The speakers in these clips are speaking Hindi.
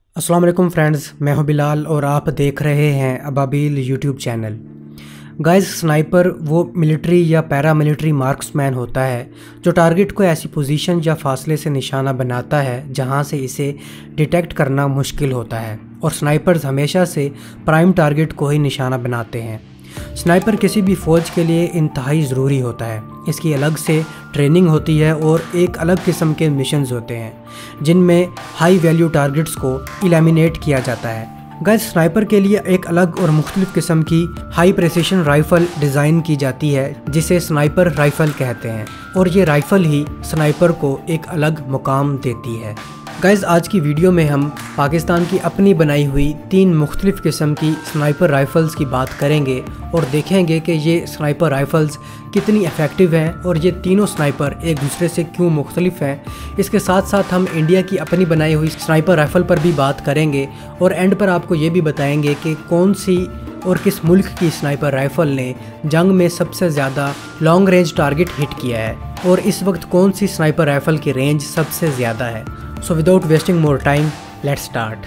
अस्सलाम वालेकुम फ्रेंड्स, मैं हूं बिलाल और आप देख रहे हैं Ababeel YouTube channel. Guys, sniper वो मिलिट्री या पैरा मिलिट्री मार्क्समैन होता है जो टारगेट को ऐसी पोजीशन या फासले से निशाना बनाता है जहां से इसे डिटेक्ट करना मुश्किल होता है, और स्नाइपर्स हमेशा से प्राइम टारगेट को ही निशाना बनाते हैं। स्नाइपर किसी भी फ़ौज के लिए इंतहाई ज़रूरी होता है। इसकी अलग से ट्रेनिंग होती है और एक अलग किस्म के मिशंस होते हैं जिनमें हाई वैल्यू टारगेट्स को एलिमिनेट किया जाता है। गाइस, स्नाइपर के लिए एक अलग और मुख्तलिफ किस्म की हाई प्रेसिशन राइफ़ल डिज़ाइन की जाती है जिसे स्नाइपर राइफ़ल कहते हैं, और ये राइफ़ल ही स्नाइपर को एक अलग मुकाम देती है। गाइस, आज की वीडियो में हम पाकिस्तान की अपनी बनाई हुई 3 मुख्तलिफ किस्म की स्नाइपर राइफ़ल्स की बात करेंगे और देखेंगे कि ये स्नाइपर राइफ़ल्स कितनी इफ़ेक्टिव हैं और ये तीनों स्नाइपर एक दूसरे से क्यों मुख्तलिफ हैं। इसके साथ साथ हम इंडिया की अपनी बनाई हुई स्नाइपर राइफ़ल पर भी बात करेंगे और एंड पर आपको ये भी बताएंगे कि कौन सी और किस मुल्क की स्नाइपर राइफ़ल ने जंग में सबसे ज़्यादा लॉन्ग रेंज टारगेट हिट किया है और इस वक्त कौन सी स्नाइपर राइफ़ल की रेंज सबसे ज़्यादा है। So without wasting more time, let's start.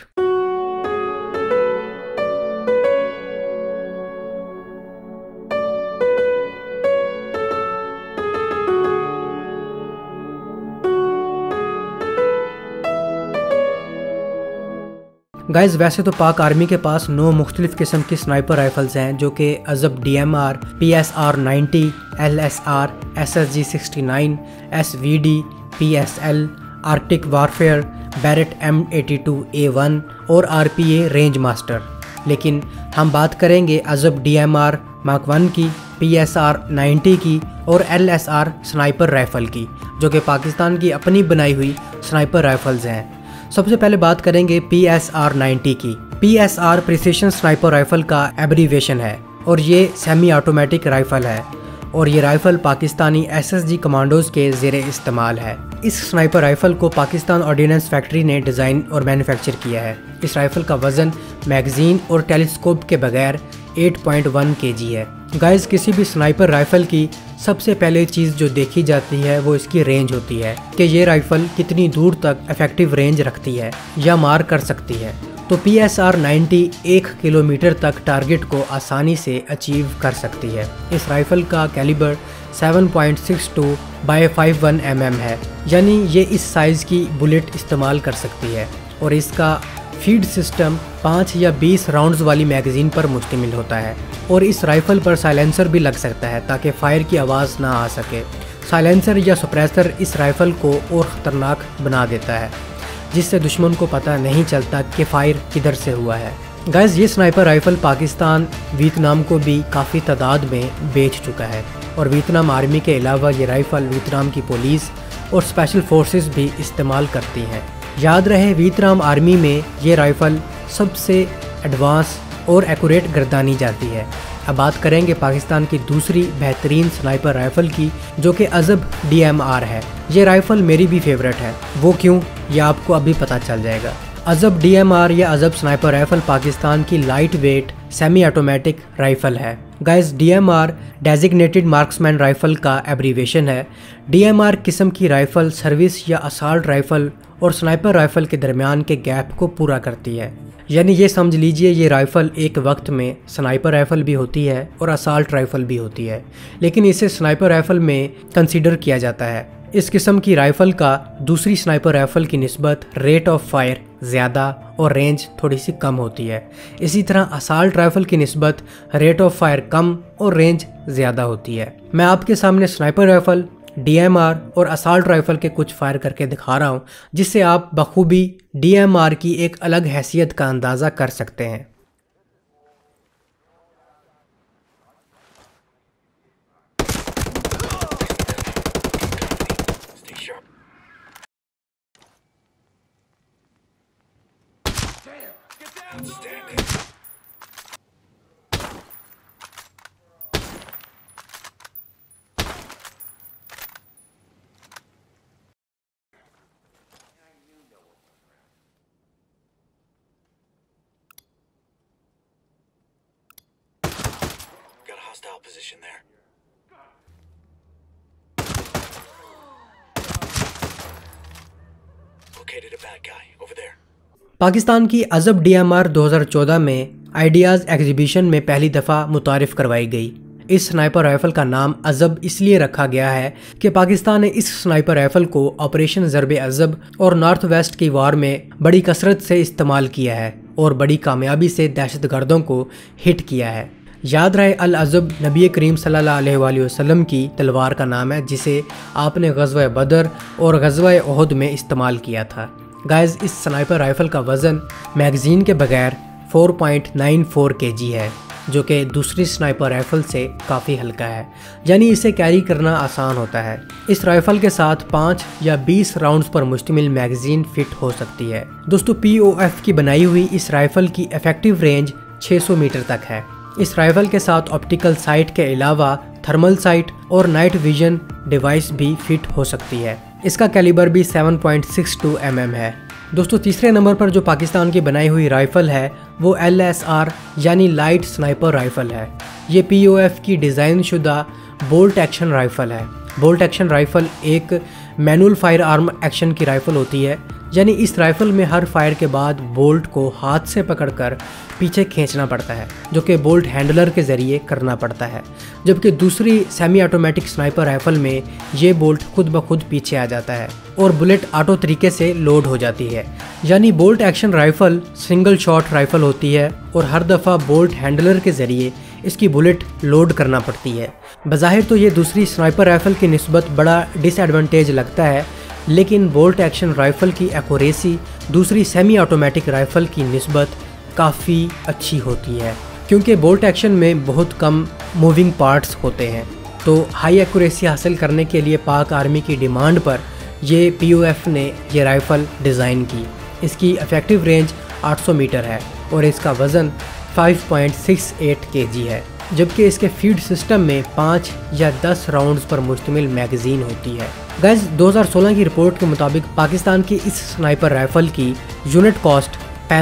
Guys, वैसे तो पाक आर्मी के पास 9 मुख्तलिफ किस्म की स्नाइपर राइफल्स हैं जो कि अजब DMR, PSR 90, LSR, SSG 69, SVD, PSL, arctic warfare, Barrett M82A1 और RPA रेंज मास्टर। लेकिन हम बात करेंगे अजब DMR मार्क 1 की, PSR 90 की और LSR स्नाइपर राइफ़ल की, जो कि पाकिस्तान की अपनी बनाई हुई स्नाइपर राइफ़ल्स हैं। सबसे पहले बात करेंगे PSR 90 की। PSR प्रिसिशन स्नाइपर राइफ़ल का एब्रीवेशन है और ये सेमी ऑटोमेटिक राइफ़ल है और ये राइफ़ल पाकिस्तानी SSG कमांडोज़ के ज़ेरे इस्तेमाल है। इस स्नाइपर राइफ़ल को पाकिस्तान ऑर्डिनेंस फैक्ट्री ने डिज़ाइन और मैन्युफैक्चर किया है। इस राइफ़ल का वज़न मैगज़ीन और टेलीस्कोप के बगैर 8.1 kg है। गाइस, किसी भी स्नाइपर राइफ़ल की सबसे पहले चीज़ जो देखी जाती है वो इसकी रेंज होती है कि ये राइफ़ल कितनी दूर तक इफ़ेक्टिव रेंज रखती है या मार कर सकती है। तो PSR 90 1 किलोमीटर तक टारगेट को आसानी से अचीव कर सकती है। इस राइफ़ल का कैलिबर 7.62 बाय 51 mm है, यानी ये इस साइज़ की बुलेट इस्तेमाल कर सकती है, और इसका फीड सिस्टम 5 या 20 राउंड्स वाली मैगज़ीन पर मुश्तमिल होता है, और इस राइफ़ल पर साइलेंसर भी लग सकता है ताकि फायर की आवाज़ ना आ सके। साइलेंसर या सप्रेसर इस राइफ़ल को और ख़तरनाक बना देता है, जिससे दुश्मन को पता नहीं चलता कि फायर किधर से हुआ है। गाइस, ये स्नाइपर राइफ़ल पाकिस्तान वियतनाम को भी काफ़ी तादाद में बेच चुका है, और वियतनाम आर्मी के अलावा ये राइफ़ल वियतनाम की पुलिस और स्पेशल फोर्सेस भी इस्तेमाल करती हैं। याद रहे, वियतनाम आर्मी में ये राइफ़ल सबसे एडवांस और एक्यूरेट गर्दानी जाती है। अब बात करेंगे पाकिस्तान की दूसरी बेहतरीन स्नाइपर राइफ़ल की, जो कि अजब DMR है। ये राइफ़ल मेरी भी फेवरेट है। वो क्यों, ये आपको अभी पता चल जाएगा। अजब DMR या अजब स्नाइपर राइफ़ल पाकिस्तान की light weight semi automatic rifle है। Guys, DMR designated marksman rifle का एब्रीवेशन है। DMR किस्म की राइफ़ल सर्विस या असाल्ट राइफ़ल और स्नाइपर राइफ़ल के दरमियान के गैप को पूरा करती है। यानी ये समझ लीजिए, ये राइफ़ल एक वक्त में स्नाइपर राइफ़ल भी होती है और असाल्ट राइफ़ल भी होती है, लेकिन इसे स्नाइपर राइफ़ल में कंसीडर किया जाता है। इस किस्म की राइफ़ल का दूसरी स्नाइपर राइफ़ल की निस्बत रेट ऑफ फायर ज़्यादा और रेंज थोड़ी सी कम होती है। इसी तरह असाल्ट राइफ़ल की निस्बत रेट ऑफ फायर कम और रेंज ज़्यादा होती है। मैं आपके सामने स्नाइपर राइफ़ल, DMR और असाल्ट राइफ़ल के कुछ फायर करके दिखा रहा हूँ, जिससे आप बखूबी DMR की एक अलग हैसियत का अंदाज़ा कर सकते हैं। Hostile position there. Located a bad guy over there. Pakistan की अजब DMR 2014 में आइडियाज़ एग्जीबिशन में पहली दफ़ा मुतारिफ़ करवाई गई। इस स्नाइपर राइफ़ल का नाम अजब इसलिए रखा गया है कि पाकिस्तान ने इस स्नाइपर राइफ़ल को ऑपरेशन ज़रब अजब और नॉर्थ वेस्ट की वार में बड़ी कसरत से इस्तेमाल किया है और बड़ी कामयाबी से दहशतगर्दों को हिट किया है। याद रहे, अल अजब नबी करीम सल्लल्लाहु अलैहि वसल्लम की तलवार का नाम है, जिसे आपने ग़ज़वा बदर और ग़ज़वा उहद में इस्तेमाल किया था। गाइस, इस स्नाइपर राइफ़ल का वज़न मैगज़ीन के बगैर 4.94 kg है, जो कि दूसरी स्नाइपर राइफ़ल से काफ़ी हल्का है, यानी इसे कैरी करना आसान होता है। इस राइफ़ल के साथ 5 या 20 राउंड्स पर मुश्तमिल मैगज़ीन फिट हो सकती है। दोस्तों, POF की बनाई हुई इस राइफ़ल की इफ़ेक्टिव रेंज 600 मीटर तक है। इस राइफ़ल के साथ ऑप्टिकल साइट के अलावा थर्मल साइट और नाइट विजन डिवाइस भी फिट हो सकती है। इसका कैलिबर भी 7.62 mm है। दोस्तों, तीसरे नंबर पर जो पाकिस्तान की बनाई हुई राइफ़ल है वो LSR यानी लाइट स्नाइपर राइफ़ल है। ये POF की डिज़ाइन शुदा बोल्ट एक्शन राइफ़ल है। बोल्ट एक्शन राइफ़ल एक मैनुअल फायर आर्म एक्शन की राइफ़ल होती है, यानी इस राइफ़ल में हर फायर के बाद बोल्ट को हाथ से पकड़कर पीछे खींचना पड़ता है, जो कि बोल्ट हैंडलर के ज़रिए करना पड़ता है। जबकि दूसरी सेमी ऑटोमेटिक स्नाइपर राइफ़ल में ये बोल्ट खुद ब खुद पीछे आ जाता है और बुलेट ऑटो तरीके से लोड हो जाती है। यानी bolt action rifle single shot rifle होती है और हर दफ़ा बोल्ट हैंडलर के ज़रिए इसकी बुलेट लोड करना पड़ती है। बज़ाहिर तो ये दूसरी स्नाइपर राइफ़ल की निस्बत बड़ा डिसएडवांटेज लगता है, लेकिन बोल्ट एक्शन राइफ़ल की एक्यूरेसी दूसरी सेमी ऑटोमेटिक राइफ़ल की निस्बत काफ़ी अच्छी होती है, क्योंकि बोल्ट एक्शन में बहुत कम मूविंग पार्ट्स होते हैं। तो हाई एक्यूरेसी हासिल करने के लिए पाक आर्मी की डिमांड पर ये POF ने ये राइफ़ल डिज़ाइन की। इसकी इफ़ेक्टिव रेंज 800 मीटर है और इसका वज़न 5.68 kg है, जबकि इसके फीड सिस्टम में 5 या 10 राउंड्स पर मुश्तमिल मैगज़ीन होती है। गाइस, 2016 की रिपोर्ट के मुताबिक पाकिस्तान की इस स्नाइपर राइफ़ल की यूनिट कॉस्ट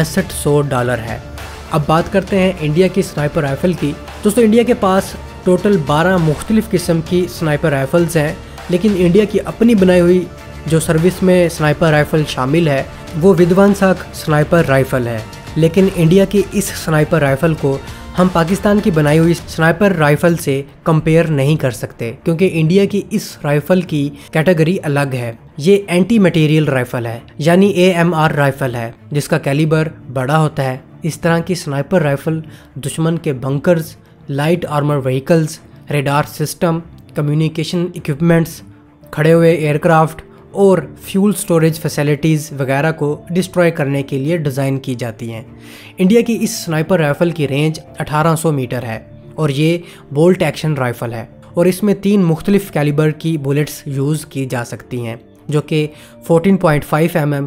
$6500 है। अब बात करते हैं इंडिया की स्नाइपर राइफ़ल की। दोस्तों, इंडिया के पास टोटल 12 मुख्तलिफ़ किस्म की स्नाइपर राइफ़ल्स हैं, लेकिन इंडिया की अपनी बनाई हुई जो सर्विस में स्नाइपर राइफ़ल शामिल है वो विध्वंसक स्नाइपर राइफ़ल है। लेकिन इंडिया की इस स्नाइपर राइफ़ल को हम पाकिस्तान की बनाई हुई स्नाइपर राइफ़ल से कंपेयर नहीं कर सकते, क्योंकि इंडिया की इस राइफ़ल की कैटेगरी अलग है। ये एंटी मटेरियल राइफ़ल है, यानी AMR राइफ़ल है, जिसका कैलिबर बड़ा होता है। इस तरह की स्नाइपर राइफ़ल दुश्मन के bunkers, light armour vehicles, radar system, communication equipments, खड़े हुए एयरक्राफ्ट और फ्यूल स्टोरेज फैसिलिटीज़ वगैरह को डिस्ट्रॉय करने के लिए डिज़ाइन की जाती हैं। इंडिया की इस स्नाइपर राइफ़ल की रेंज 1800 मीटर है और ये बोल्ट एक्शन राइफ़ल है और इसमें 3 मुख्तलिफ़ कैलिबर की बुलेट्स यूज़ की जा सकती हैं, जो कि 14.5 mm,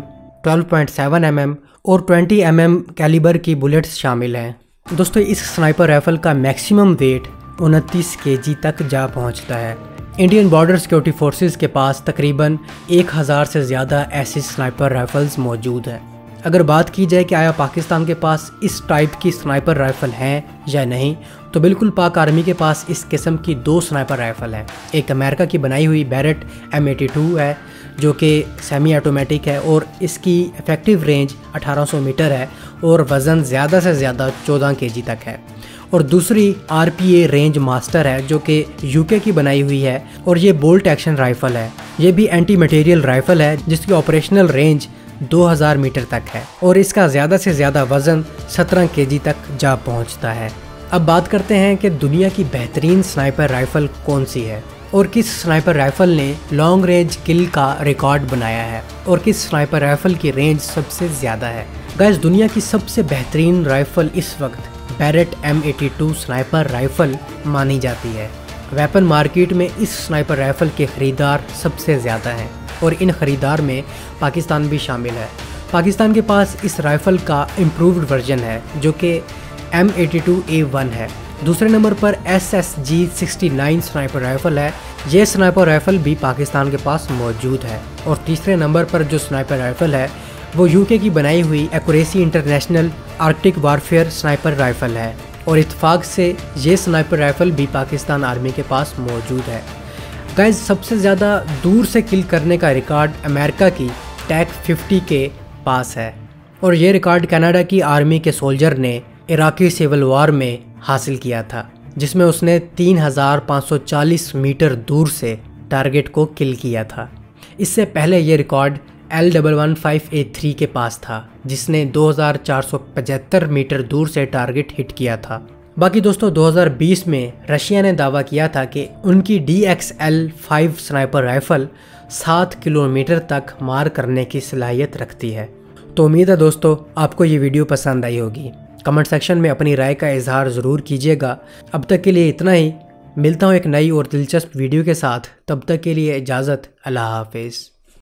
12.7 mm और 20 mm कैलिबर की बुलेट्स शामिल हैं। दोस्तों, इस स्नाइपर राइफ़ल का मैक्सिमम वेट 29 kg तक जा पहुंचता है। इंडियन बॉर्डर सिक्योरिटी फोर्सेस के पास तकरीबन 1000 से ज़्यादा ऐसी स्नाइपर राइफ़ल्स मौजूद हैं। अगर बात की जाए कि आया पाकिस्तान के पास इस टाइप की स्नाइपर राइफ़ल हैं या नहीं, तो बिल्कुल पाक आर्मी के पास इस किस्म की 2 स्नाइपर राइफ़ल हैं। एक अमेरिका की बनाई हुई बैरेट M82 है, जो कि सेमी ऑटोमेटिक है और इसकी इफ़ेक्टिव रेंज 1800 मीटर है और वज़न ज़्यादा से ज़्यादा 14 kg तक है। और दूसरी RPA रेंज मास्टर है, जो कि UK की बनाई हुई है और ये बोल्ट एक्शन राइफ़ल है। ये भी एंटी मटेरियल राइफ़ल है, जिसकी ऑपरेशनल रेंज 2000 मीटर तक है और इसका ज़्यादा से ज़्यादा वज़न 17 kg तक जा पहुंचता है। अब बात करते हैं कि दुनिया की बेहतरीन स्नाइपर राइफ़ल कौन सी है और किस स्नाइपर राइफ़ल ने लॉन्ग रेंज किल का रिकॉर्ड बनाया है और किस स्नाइपर राइफ़ल की रेंज सबसे ज़्यादा है। गाइस, दुनिया की सबसे बेहतरीन राइफ़ल इस वक्त बैरेट M82 स्नाइपर राइफ़ल मानी जाती है। वेपन मार्केट में इस स्नाइपर राइफ़ल के ख़रीदार सबसे ज़्यादा हैं और इन ख़रीदार में पाकिस्तान भी शामिल है। पाकिस्तान के पास इस राइफ़ल का इम्प्रूव्ड वर्जन है, जो कि M82A1 है। दूसरे नंबर पर SSG 69 स्नाइपर राइफ़ल है। ये स्नाइपर राइफ़ल भी पाकिस्तान के पास मौजूद है। और तीसरे नंबर पर जो स्नाइपर राइफ़ल है वो UK की बनाई हुई accuracy international arctic warfare sniper rifle है और इत्तेफाक से ये स्नाइपर राइफ़ल भी पाकिस्तान आर्मी के पास मौजूद है। गाइस, सबसे ज़्यादा दूर से किल करने का रिकॉर्ड अमेरिका की टैक 50 के पास है और ये रिकॉर्ड कनाडा की आर्मी के सोल्जर ने इराकी सिविल वॉर में हासिल किया था, जिसमें उसने 3540 मीटर दूर से टारगेट को किल किया था। इससे पहले ये रिकॉर्ड L115A3 के पास था, जिसने 2475 मीटर दूर से टारगेट हिट किया था। बाकी दोस्तों 2020 में रशिया ने दावा किया था कि उनकी DXL-5 स्नाइपर राइफल 7 किलोमीटर तक मार करने की सलाहियत रखती है। तो उम्मीद है दोस्तों आपको ये वीडियो पसंद आई होगी। कमेंट सेक्शन में अपनी राय का इजहार ज़रूर कीजिएगा। अब तक के लिए इतना ही, मिलता हूँ एक नई और दिलचस्प वीडियो के साथ। तब तक के लिए इजाज़त, अल्लाह हाफिज़।